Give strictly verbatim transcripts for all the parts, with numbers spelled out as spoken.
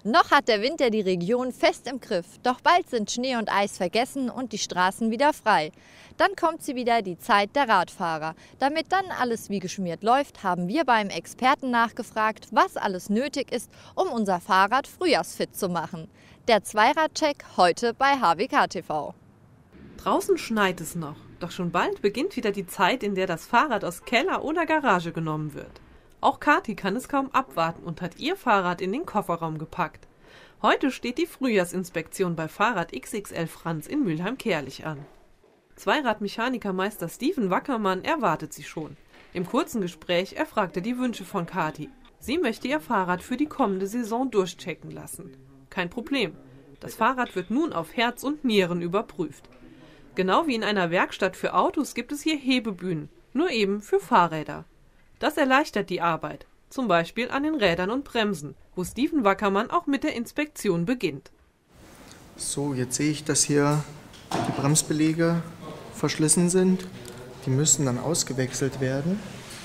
Noch hat der Winter die Region fest im Griff, doch bald sind Schnee und Eis vergessen und die Straßen wieder frei. Dann kommt sie wieder, die Zeit der Radfahrer. Damit dann alles wie geschmiert läuft, haben wir beim Experten nachgefragt, was alles nötig ist, um unser Fahrrad frühjahrsfit zu machen. Der Zweiradcheck heute bei H W K T V. Draußen schneit es noch, doch schon bald beginnt wieder die Zeit, in der das Fahrrad aus Keller oder Garage genommen wird. Auch Kathi kann es kaum abwarten und hat ihr Fahrrad in den Kofferraum gepackt. Heute steht die Frühjahrsinspektion bei Fahrrad X X L Franz in Mülheim-Kärlich an. Zweiradmechanikermeister Steven Wackermann erwartet sie schon. Im kurzen Gespräch erfragte die Wünsche von Kathi. Sie möchte ihr Fahrrad für die kommende Saison durchchecken lassen. Kein Problem. Das Fahrrad wird nun auf Herz und Nieren überprüft. Genau wie in einer Werkstatt für Autos gibt es hier Hebebühnen, nur eben für Fahrräder. Das erleichtert die Arbeit, zum Beispiel an den Rädern und Bremsen, wo Steven Wackermann auch mit der Inspektion beginnt. So, jetzt sehe ich, dass hier die Bremsbeläge verschlissen sind. Die müssen dann ausgewechselt werden.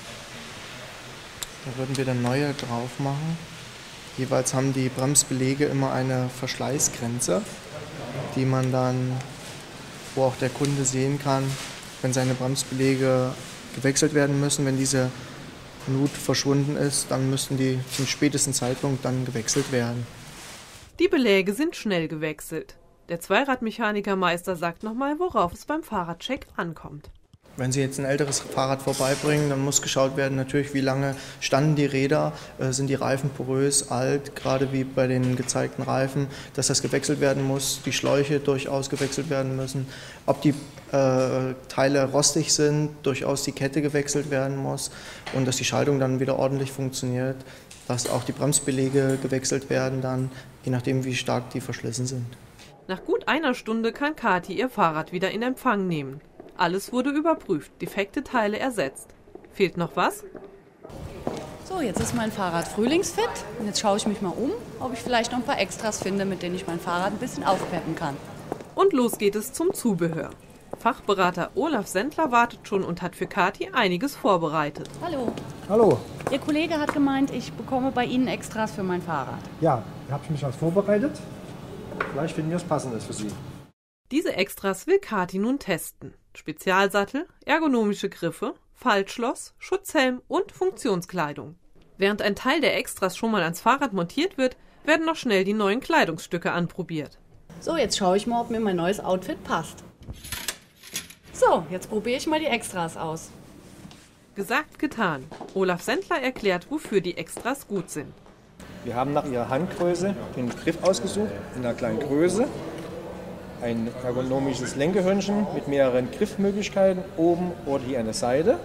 Da würden wir dann neue drauf machen. Jeweils haben die Bremsbeläge immer eine Verschleißgrenze, die man dann, wo auch der Kunde sehen kann, wenn seine Bremsbeläge gewechselt werden müssen, wenn diese Nut verschwunden ist, dann müssten die zum spätesten Zeitpunkt dann gewechselt werden. Die Beläge sind schnell gewechselt. Der Zweiradmechanikermeister sagt nochmal, worauf es beim Fahrradcheck ankommt. Wenn Sie jetzt ein älteres Fahrrad vorbeibringen, dann muss geschaut werden, natürlich, wie lange standen die Räder, äh, sind die Reifen porös, alt, gerade wie bei den gezeigten Reifen, dass das gewechselt werden muss, die Schläuche durchaus gewechselt werden müssen, ob die äh, Teile rostig sind, durchaus die Kette gewechselt werden muss und dass die Schaltung dann wieder ordentlich funktioniert, dass auch die Bremsbeläge gewechselt werden dann, je nachdem, wie stark die verschlissen sind. Nach gut einer Stunde kann Kathi ihr Fahrrad wieder in Empfang nehmen. Alles wurde überprüft, defekte Teile ersetzt. Fehlt noch was? So, jetzt ist mein Fahrrad frühlingsfit und jetzt schaue ich mich mal um, ob ich vielleicht noch ein paar Extras finde, mit denen ich mein Fahrrad ein bisschen aufpeppen kann. Und los geht es zum Zubehör. Fachberater Olaf Sendler wartet schon und hat für Kathi einiges vorbereitet. Hallo. Hallo. Ihr Kollege hat gemeint, ich bekomme bei Ihnen Extras für mein Fahrrad. Ja, da habe ich mich was vorbereitet. Vielleicht finden wir was Passendes für Sie. Diese Extras will Kathi nun testen. Spezialsattel, ergonomische Griffe, Faltschloss, Schutzhelm und Funktionskleidung. Während ein Teil der Extras schon mal ans Fahrrad montiert wird, werden noch schnell die neuen Kleidungsstücke anprobiert. So, jetzt schaue ich mal, ob mir mein neues Outfit passt. So, jetzt probiere ich mal die Extras aus. Gesagt, getan. Olaf Sendler erklärt, wofür die Extras gut sind. Wir haben nach Ihrer Handgröße den Griff ausgesucht, in einer kleinen Größe. Ein ergonomisches Lenkgehörnchen mit mehreren Griffmöglichkeiten, oben oder hier an der Seite.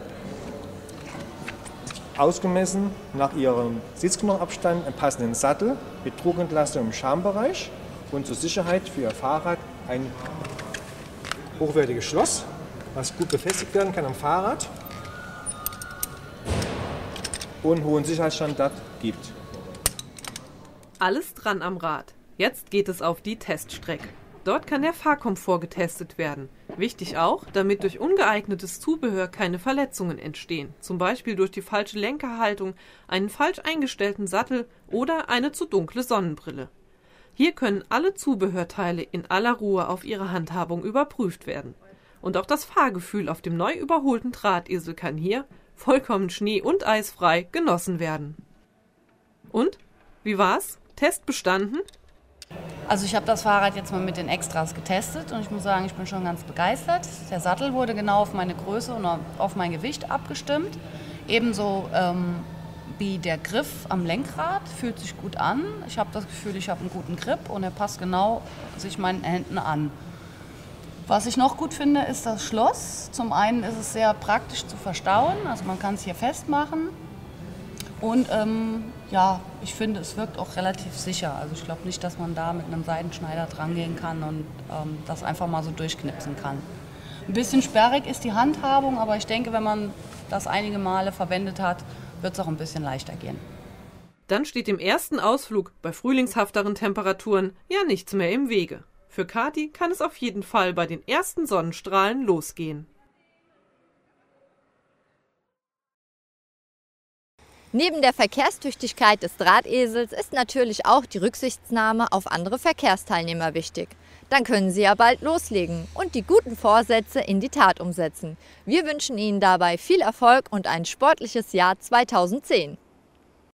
Ausgemessen nach Ihrem Sitzknochenabstand einen passenden Sattel mit Druckentlastung im Schambereich und zur Sicherheit für Ihr Fahrrad ein hochwertiges Schloss, was gut befestigt werden kann am Fahrrad und einen hohen Sicherheitsstandard gibt. Alles dran am Rad. Jetzt geht es auf die Teststrecke. Dort kann der Fahrkomfort getestet werden. Wichtig auch, damit durch ungeeignetes Zubehör keine Verletzungen entstehen, zum Beispiel durch die falsche Lenkerhaltung, einen falsch eingestellten Sattel oder eine zu dunkle Sonnenbrille. Hier können alle Zubehörteile in aller Ruhe auf ihre Handhabung überprüft werden. Und auch das Fahrgefühl auf dem neu überholten Drahtesel kann hier, vollkommen schnee- und eisfrei, genossen werden. Und? Wie war's? Test bestanden? Also ich habe das Fahrrad jetzt mal mit den Extras getestet und ich muss sagen, ich bin schon ganz begeistert. Der Sattel wurde genau auf meine Größe und auf mein Gewicht abgestimmt. Ebenso ähm, wie der Griff am Lenkrad, fühlt sich gut an. Ich habe das Gefühl, ich habe einen guten Grip und er passt genau sich meinen Händen an. Was ich noch gut finde, ist das Schloss. Zum einen ist es sehr praktisch zu verstauen, also man kann es hier festmachen. Und ähm, ja, ich finde, es wirkt auch relativ sicher. Also ich glaube nicht, dass man da mit einem Seidenschneider dran gehen kann und ähm, das einfach mal so durchknipsen kann. Ein bisschen sperrig ist die Handhabung, aber ich denke, wenn man das einige Male verwendet hat, wird es auch ein bisschen leichter gehen. Dann steht im ersten Ausflug bei frühlingshafteren Temperaturen ja nichts mehr im Wege. Für Kathi kann es auf jeden Fall bei den ersten Sonnenstrahlen losgehen. Neben der Verkehrstüchtigkeit des Drahtesels ist natürlich auch die Rücksichtnahme auf andere Verkehrsteilnehmer wichtig. Dann können Sie ja bald loslegen und die guten Vorsätze in die Tat umsetzen. Wir wünschen Ihnen dabei viel Erfolg und ein sportliches Jahr zweitausendzehn.